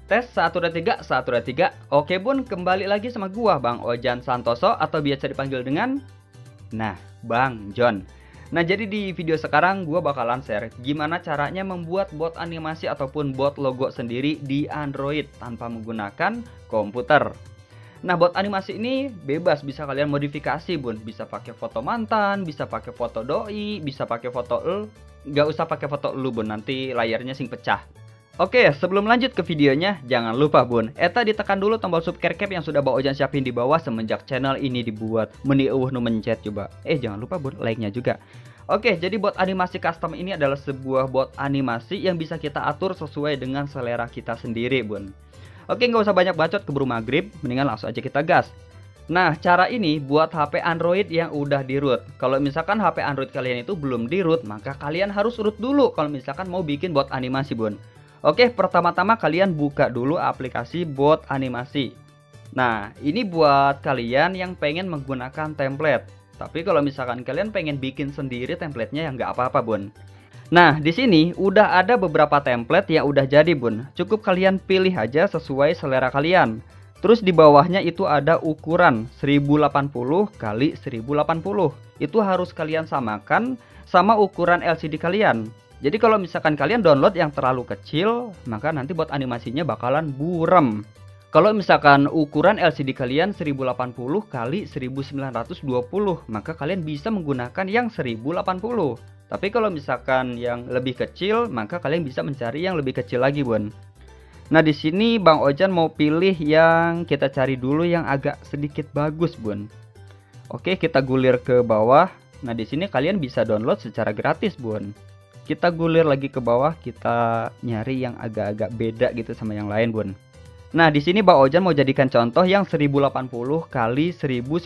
Tes 1 2 3 1 2 3. Oke bun, kembali lagi sama gua Bang Ojan Santoso atau biasa dipanggil dengan Bang John. Nah, jadi di video sekarang gua bakalan share gimana caranya membuat bot animasi ataupun bot logo sendiri di Android tanpa menggunakan komputer. Nah, bot animasi ini bebas, bisa kalian modifikasi bun, bisa pakai foto mantan, bisa pakai foto doi, bisa pakai foto nggak usah pakai foto lu bun, nanti layarnya sing pecah. Oke, sebelum lanjut ke videonya, jangan lupa bun, eta ditekan dulu tombol subscribe yang sudah Bang Ojan siapin di bawah semenjak channel ini dibuat. Meniuh nu mencet coba. Jangan lupa bun, like-nya juga. Oke, jadi bot animasi custom ini adalah sebuah bot animasi yang bisa kita atur sesuai dengan selera kita sendiri bun. Oke, nggak usah banyak bacot keburu maghrib, mendingan langsung aja kita gas. Nah, cara ini buat HP Android yang udah di root. Kalau misalkan HP Android kalian itu belum di root, maka kalian harus root dulu kalau misalkan mau bikin bot animasi bun. Oke, pertama-tama kalian buka dulu aplikasi bot animasi. Nah, ini buat kalian yang pengen menggunakan template. Tapi kalau misalkan kalian pengen bikin sendiri templatenya ya nggak apa-apa bun. Nah, di sini udah ada beberapa template yang udah jadi bun. Cukup kalian pilih aja sesuai selera kalian. Terus di bawahnya itu ada ukuran 1080 x 1080. Itu harus kalian samakan sama ukuran LCD kalian. Jadi kalau misalkan kalian download yang terlalu kecil, maka nanti buat animasinya bakalan buram. Kalau misalkan ukuran LCD kalian 1080 x 1920, maka kalian bisa menggunakan yang 1080. Tapi kalau misalkan yang lebih kecil, maka kalian bisa mencari yang lebih kecil lagi, bun. Nah, di sini Bang Ojan mau pilih yang kita cari dulu yang agak sedikit bagus, bun. Oke, kita gulir ke bawah. Nah, di sini kalian bisa download secara gratis, bun. Kita gulir lagi ke bawah, kita nyari yang agak-agak beda gitu sama yang lain bun. Nah, di sini Bang Ojan mau jadikan contoh yang 1080 x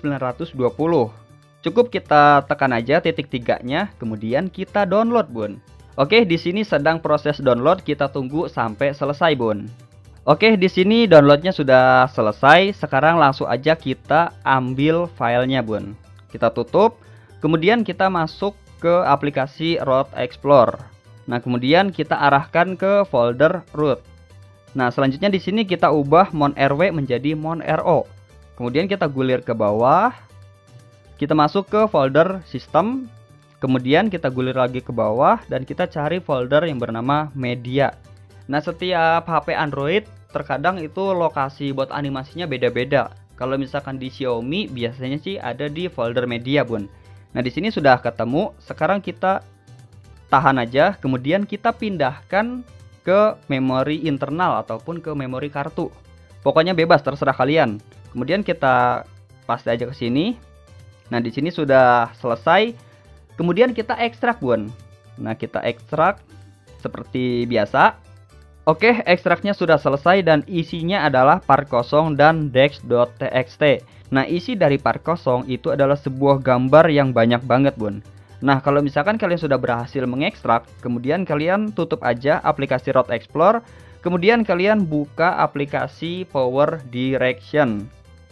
1920. Cukup kita tekan aja titik 3-nya, kemudian kita download bun. Oke, di sini sedang proses download, kita tunggu sampai selesai bun. Oke, di sini downloadnya sudah selesai. Sekarang langsung aja kita ambil filenya bun. Kita tutup, kemudian kita masuk ke aplikasi Root Explorer. Nah, kemudian kita arahkan ke folder root. Nah, selanjutnya di sini kita ubah mon.rw menjadi mon.ro. Kemudian kita gulir ke bawah. Kita masuk ke folder sistem. Kemudian kita gulir lagi ke bawah dan kita cari folder yang bernama media. Nah, setiap HP Android terkadang itu lokasi bot animasinya beda-beda. Kalau misalkan di Xiaomi biasanya sih ada di folder media, bun. Nah, di sini sudah ketemu. Sekarang kita tahan aja, kemudian kita pindahkan ke memori internal ataupun ke memori kartu. Pokoknya bebas, terserah kalian. Kemudian kita paste aja ke sini. Nah, di sini sudah selesai. Kemudian kita ekstrak, bun. Nah, kita ekstrak seperti biasa. Oke, ekstraknya sudah selesai dan isinya adalah part kosong dan dex.txt. Nah, isi dari part kosong itu adalah sebuah gambar yang banyak banget, bun. Nah, kalau misalkan kalian sudah berhasil mengekstrak, kemudian kalian tutup aja aplikasi Root Explorer, kemudian kalian buka aplikasi Power Direction.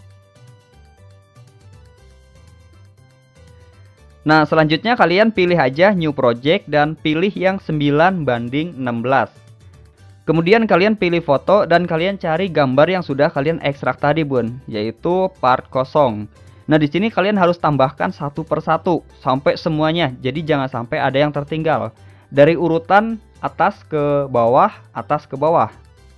Nah, selanjutnya kalian pilih aja New Project dan pilih yang 9:16. Kemudian kalian pilih foto dan kalian cari gambar yang sudah kalian ekstrak tadi, bun, yaitu part kosong. Nah, di sini kalian harus tambahkan satu persatu sampai semuanya. Jadi jangan sampai ada yang tertinggal. Dari urutan atas ke bawah, atas ke bawah.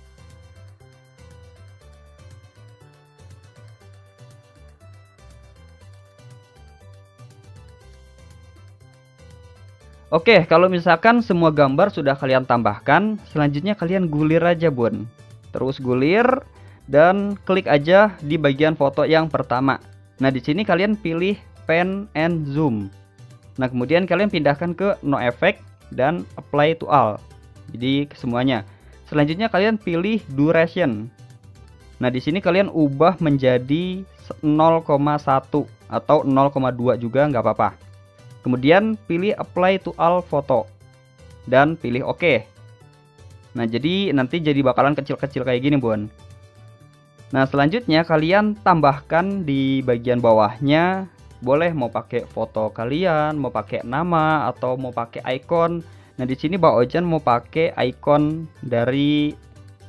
Oke, kalau misalkan semua gambar sudah kalian tambahkan, selanjutnya kalian gulir aja, bun. Terus gulir dan klik aja di bagian foto yang pertama. Nah, di sini kalian pilih Pan and Zoom. Nah, kemudian kalian pindahkan ke No Effect dan Apply to All. Jadi ke semuanya. Selanjutnya kalian pilih Duration. Nah, di sini kalian ubah menjadi 0,1 atau 0,2 juga nggak apa-apa. Kemudian pilih Apply to All Foto dan pilih OK. Nah, jadi nanti jadi bakalan kecil-kecil kayak gini, bun. Nah, selanjutnya kalian tambahkan di bagian bawahnya. Boleh mau pakai foto kalian, mau pakai nama, atau mau pakai icon. Nah, di sini Bang Ojan mau pakai icon dari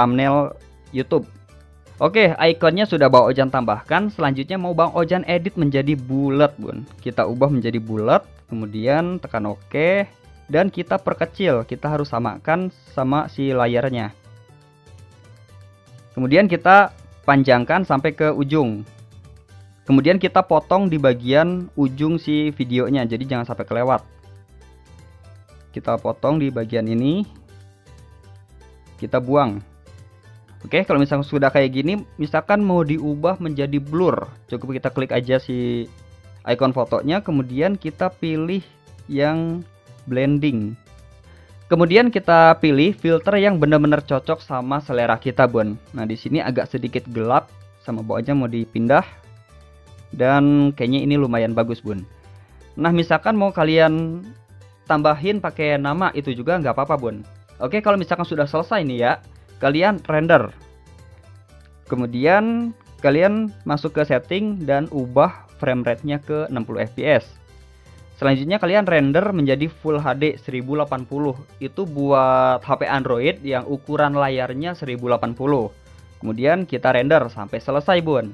thumbnail YouTube. Oke, ikonnya sudah Bang Ojan tambahkan. Selanjutnya mau Bang Ojan edit menjadi bulat, Bun. Kita ubah menjadi bulat, kemudian tekan OK dan kita perkecil. Kita harus samakan sama si layarnya. Kemudian kita panjangkan sampai ke ujung. Kemudian kita potong di bagian ujung si videonya, jadi jangan sampai kelewat. Kita potong di bagian ini, kita buang. Oke, kalau misalkan sudah kayak gini, misalkan mau diubah menjadi blur, cukup kita klik aja si icon fotonya, kemudian kita pilih yang blending. Kemudian kita pilih filter yang benar-benar cocok sama selera kita, Bun. Nah, di sini agak sedikit gelap, sama Bang Ojan mau dipindah. Dan kayaknya ini lumayan bagus, Bun. Nah, misalkan mau kalian tambahin pakai nama, itu juga nggak apa-apa, Bun. Oke, kalau misalkan sudah selesai nih ya, kalian render. Kemudian kalian masuk ke setting dan ubah frame rate-nya ke 60 fps. Selanjutnya kalian render menjadi Full HD 1080. Itu buat HP Android yang ukuran layarnya 1080. Kemudian kita render sampai selesai, Bun.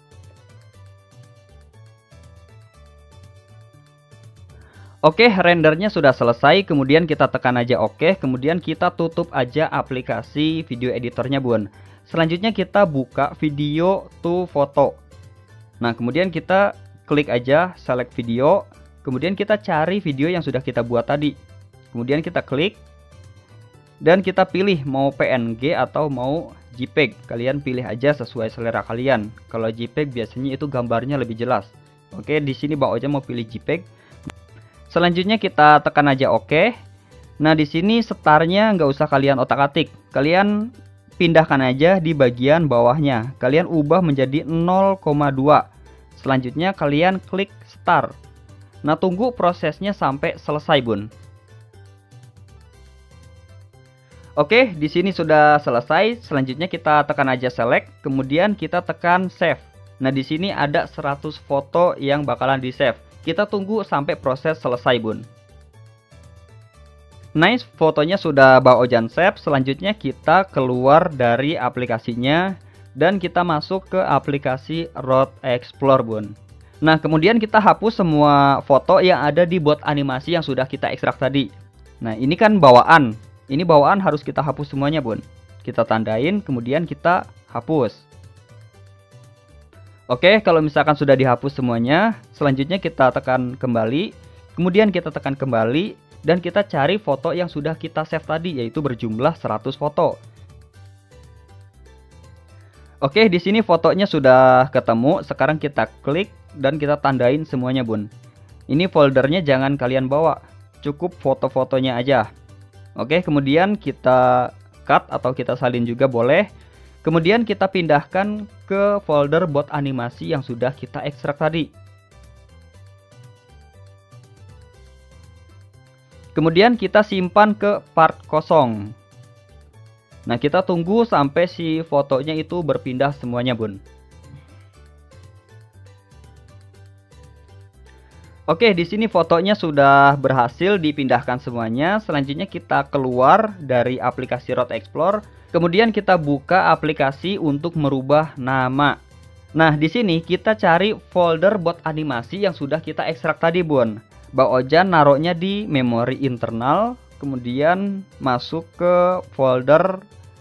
Oke, rendernya sudah selesai, kemudian kita tekan aja OK, kemudian kita tutup aja aplikasi video editornya, Bun. Selanjutnya kita buka video to foto. Nah, kemudian kita klik aja select video, kemudian kita cari video yang sudah kita buat tadi. Kemudian kita klik dan kita pilih mau PNG atau mau JPEG. Kalian pilih aja sesuai selera kalian. Kalau JPEG biasanya itu gambarnya lebih jelas. Oke, di sini Bang Ojan mau pilih JPEG. Selanjutnya kita tekan aja OK. Nah, di sini setarnya nggak usah kalian otak-atik. Kalian pindahkan aja di bagian bawahnya. Kalian ubah menjadi 0,2. Selanjutnya kalian klik start. Nah, tunggu prosesnya sampai selesai, Bun. Oke, di sini sudah selesai. Selanjutnya kita tekan aja select, kemudian kita tekan save. Nah, di sini ada 100 foto yang bakalan di-save. Kita tunggu sampai proses selesai, Bun. Nice, fotonya sudah Bang Ojan save. Selanjutnya kita keluar dari aplikasinya dan kita masuk ke aplikasi Rode Explorer, Bun. Nah, kemudian kita hapus semua foto yang ada di bot animasi yang sudah kita ekstrak tadi. Nah, ini kan bawaan. Ini bawaan harus kita hapus semuanya, Bun. Kita tandain, kemudian kita hapus. Oke, kalau misalkan sudah dihapus semuanya, selanjutnya kita tekan kembali, kemudian kita tekan kembali, dan kita cari foto yang sudah kita save tadi, yaitu berjumlah 100 foto. Oke, di sini fotonya sudah ketemu, sekarang kita klik, dan kita tandain semuanya, Bun. Ini foldernya jangan kalian bawa, cukup foto-fotonya aja. Oke, kemudian kita cut atau kita salin juga boleh. Kemudian kita pindahkan ke folder bot animasi yang sudah kita ekstrak tadi. Kemudian kita simpan ke part kosong. Nah, kita tunggu sampai si fotonya itu berpindah semuanya, Bun. Oke, di sini fotonya sudah berhasil dipindahkan semuanya. Selanjutnya kita keluar dari aplikasi Rode Explorer. Kemudian kita buka aplikasi untuk merubah nama. Nah, di sini kita cari folder bot animasi yang sudah kita ekstrak tadi, Bun. Bang Ojan naruhnya di memori internal, kemudian masuk ke folder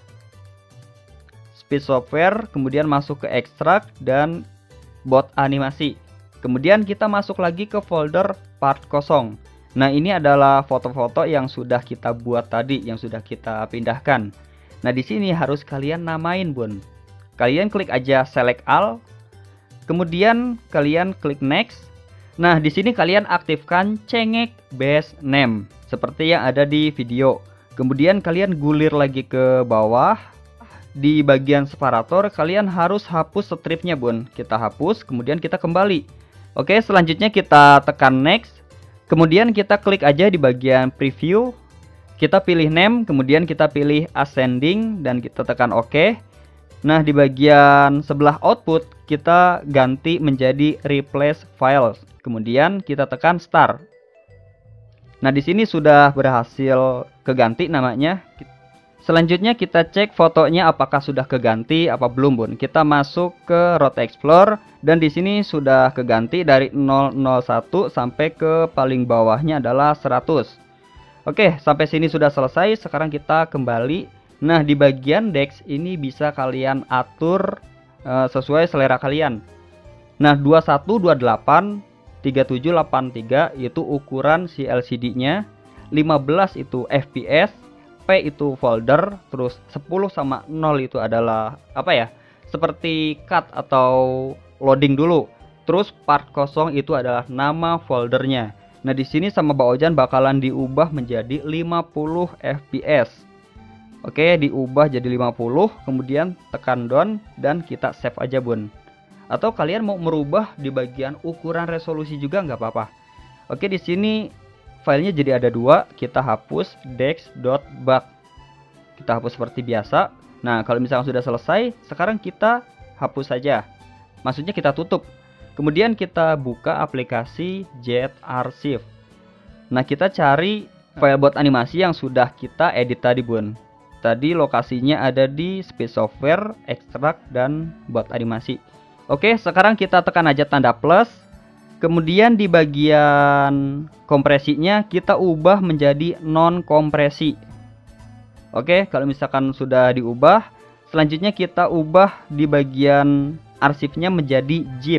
speed software, kemudian masuk ke ekstrak dan bot animasi. Kemudian kita masuk lagi ke folder part kosong. Nah, ini adalah foto-foto yang sudah kita buat tadi, yang sudah kita pindahkan. Nah, di sini harus kalian namain, Bun. Kalian klik aja select all. Kemudian kalian klik next. Nah, di sini kalian aktifkan cengek base name seperti yang ada di video. Kemudian kalian gulir lagi ke bawah. Di bagian separator kalian harus hapus stripnya, Bun. Kita hapus, kemudian kita kembali. Oke, selanjutnya kita tekan next. Kemudian kita klik aja di bagian preview. Kita pilih name, kemudian kita pilih ascending dan kita tekan OK. Nah, di bagian sebelah output kita ganti menjadi replace files. Kemudian kita tekan start. Nah, di sini sudah berhasil keganti namanya. Selanjutnya kita cek fotonya apakah sudah keganti apa belum bun. Kita masuk ke Root Explorer dan di sini sudah keganti dari 001 sampai ke paling bawahnya adalah 100. Oke, sampai sini sudah selesai. Sekarang kita kembali. Nah, di bagian Dex ini bisa kalian atur sesuai selera kalian. Nah, 2128 3783 itu ukuran si LCD-nya, 15 itu FPS, P itu folder, terus 10 sama 0 itu adalah apa ya? Seperti cut atau loading dulu. Terus part kosong itu adalah nama foldernya. Nah, di sini sama Bang Ojan bakalan diubah menjadi 50 FPS. Oke, diubah jadi 50, kemudian tekan down dan kita save aja, Bun. Atau kalian mau merubah di bagian ukuran resolusi juga nggak apa-apa. Oke, di sini filenya jadi ada dua, kita hapus dex.bug. Kita hapus seperti biasa. Nah, kalau misalkan sudah selesai, sekarang kita hapus saja. Maksudnya kita tutup. Kemudian kita buka aplikasi Jet Archive. Nah, kita cari file buat animasi yang sudah kita edit tadi, Bun. Tadi lokasinya ada di Space Software, Extract, dan buat animasi. Oke, sekarang kita tekan aja tanda plus. Kemudian di bagian kompresinya kita ubah menjadi non kompresi. Oke, kalau misalkan sudah diubah, selanjutnya kita ubah di bagian arsipnya menjadi zip.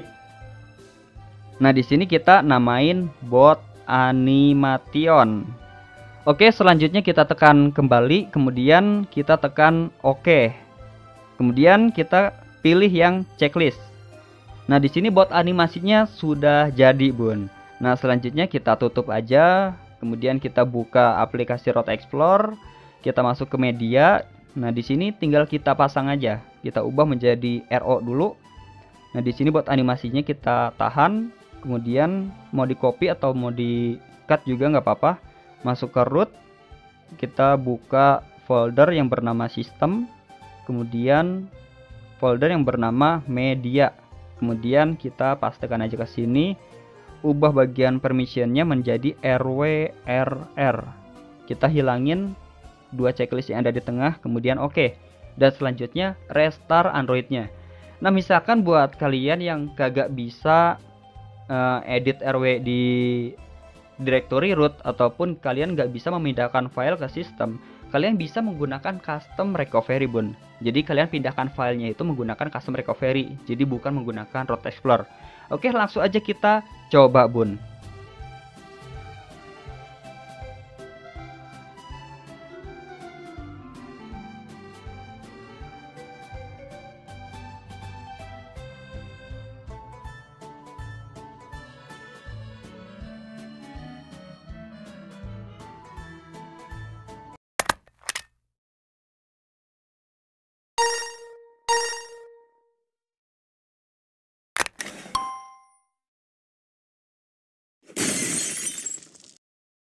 Nah, di sini kita namain bot animation. Oke, selanjutnya kita tekan kembali, kemudian kita tekan OK. Kemudian kita pilih yang checklist. Nah, di sini bot animasinya sudah jadi, Bun. Nah, selanjutnya kita tutup aja. Kemudian kita buka aplikasi Root Explorer. Kita masuk ke media. Nah, di sini tinggal kita pasang aja. Kita ubah menjadi RO dulu. Nah, di sini bot animasinya kita tahan. Kemudian mau di copy atau mau di cut juga nggak apa-apa. Masuk ke root. Kita buka folder yang bernama sistem. Kemudian folder yang bernama media. Kemudian kita pastekan aja ke sini, ubah bagian permissionnya menjadi RWRR. Kita hilangin dua checklist yang ada di tengah, kemudian oke. Dan selanjutnya restart Androidnya. Nah, misalkan buat kalian yang kagak bisa edit RW di directory root ataupun kalian nggak bisa memindahkan file ke sistem, kalian bisa menggunakan custom recovery, Bun. Jadi kalian pindahkan filenya itu menggunakan custom recovery, jadi bukan menggunakan Root Explorer. Oke, langsung aja kita coba, Bun.